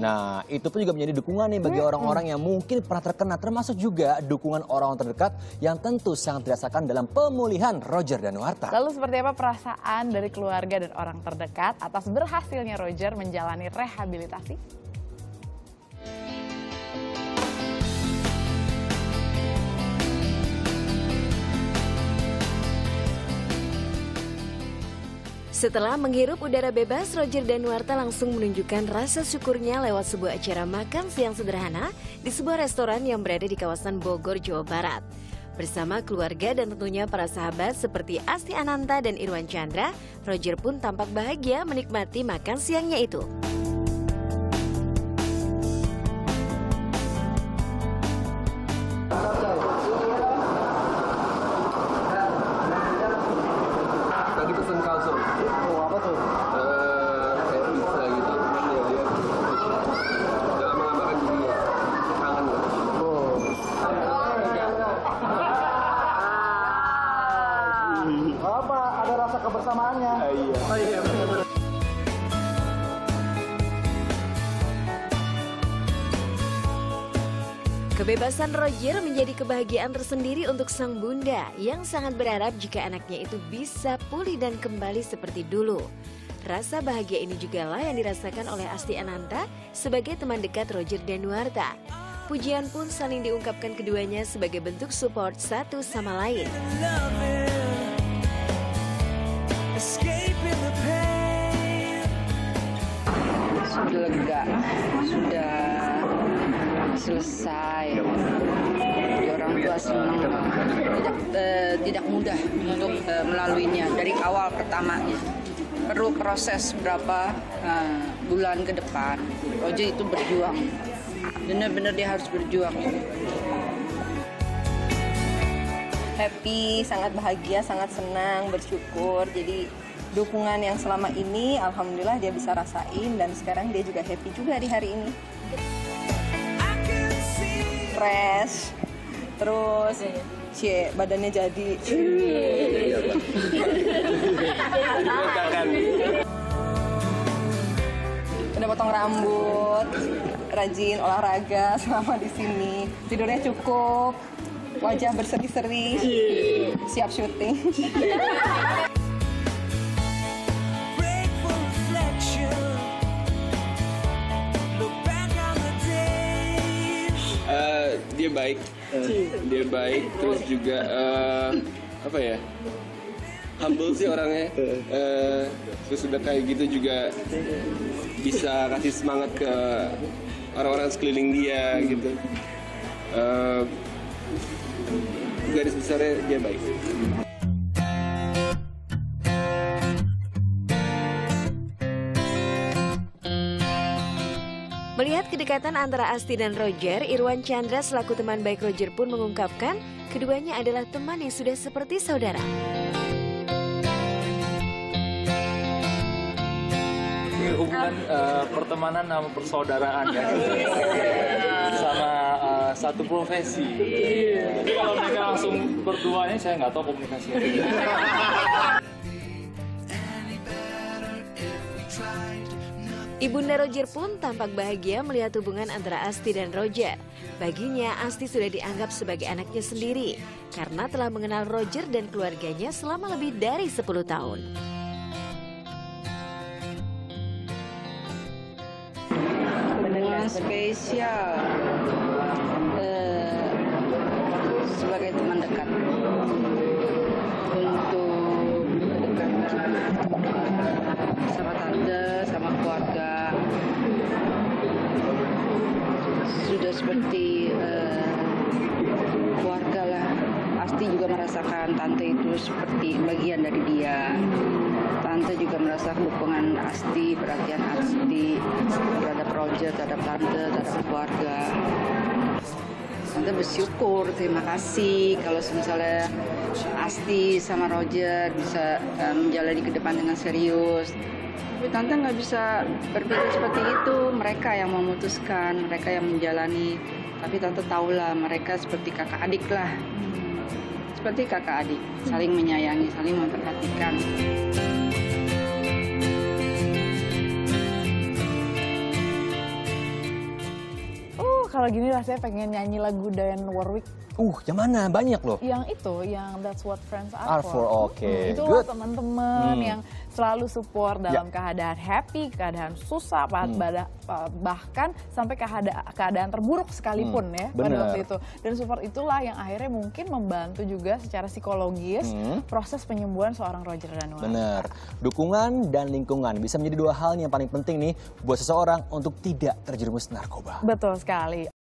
Nah, itu pun juga menjadi dukungan nih bagi orang-orang yang mungkin pernah terkena, termasuk juga dukungan orang terdekat yang tentu sangat dirasakan dalam pemulihan Roger Danuarta. Lalu seperti apa perasaan dari keluarga dan orang terdekat atas berhasilnya Roger menjalani rehabilitasi? Setelah menghirup udara bebas, Roger Danuarta langsung menunjukkan rasa syukurnya lewat sebuah acara makan siang sederhana di sebuah restoran yang berada di kawasan Bogor, Jawa Barat. Bersama keluarga dan tentunya para sahabat seperti Asti Ananta dan Irwan Chandra, Roger pun tampak bahagia menikmati makan siangnya itu. Lagi pesen kalsum. Oh, apa tuh? Kayak pizza gitu. Cuman ya dia udah lama-lama kan jadi ya kangen lah. Oh. Apa? Ada rasa kebersamaannya. Iya. Oh iya benar. Kebebasan Roger menjadi kebahagiaan tersendiri untuk sang bunda yang sangat berharap jika anaknya itu bisa pulih dan kembali seperti dulu. Rasa bahagia ini juga lah yang dirasakan oleh Asti Ananta sebagai teman dekat Roger Danuarta. Pujian pun saling diungkapkan keduanya sebagai bentuk support satu sama lain. Sudah lega, sudah selesai. Orang tua senang, tidak mudah untuk melaluinya dari awal pertamanya. Perlu proses berapa bulan ke depan. Roger itu berjuang, benar-benar dia harus berjuang. Happy, sangat bahagia, sangat senang, bersyukur. Jadi dukungan yang selama ini alhamdulillah dia bisa rasain dan sekarang dia juga happy juga di hari ini. Fresh, terus badannya jadi. Udah potong rambut, rajin olahraga selama di sini, tidurnya cukup, wajah berseri-seri, siap syuting. Dia baik, terus juga apa ya, humble sih orangnya. Terus udah kayak gitu juga bisa kasih semangat ke orang-orang sekeliling dia gitu. Garis besarnya dia baik. Melihat kedekatan antara Asti dan Roger, Irwan Chandra selaku teman baik Roger pun mengungkapkan keduanya adalah teman yang sudah seperti saudara. Hubungan pertemanan sama persaudaraan ya, sama satu profesi. Jadi kalau mereka langsung berduanya saya nggak tahu komunikasinya. Ibunda Roger pun tampak bahagia melihat hubungan antara Asti dan Roger. Baginya, Asti sudah dianggap sebagai anaknya sendiri karena telah mengenal Roger dan keluarganya selama lebih dari 10 tahun. Dengan spesial sebagai teman dekat untuk dekat sama tante, sama keluarga, sudah seperti keluarga lah. Asti juga merasakan tante itu seperti bagian dari dia. Tante juga merasakan dukungan Asti, perhatian Asti terhadap Roger, terhadap tante, terhadap keluarga. Tante bersyukur, terima kasih kalau misalnya Asti sama Roger bisa menjalani ke depan dengan serius. Tapi Tante nggak bisa berpikir seperti itu. Mereka yang memutuskan, mereka yang menjalani. Tapi Tante tahulah mereka seperti kakak adik lah. Seperti kakak adik, saling menyayangi, saling memperhatikan. kalau gini rasanya pengen nyanyi lagu Dionne Warwick. Yang mana? Banyak loh. Yang itu, yang That's What Friends Are For. Oke. Itulah teman-teman yang selalu support dalam keadaan happy, keadaan susah, bahkan sampai keadaan terburuk sekalipun ya pada waktu itu. Dan support itulah yang akhirnya mungkin membantu juga secara psikologis proses penyembuhan seorang Roger Danuarta. Benar. Dukungan dan lingkungan bisa menjadi dua hal yang paling penting nih buat seseorang untuk tidak terjerumus narkoba. Betul sekali.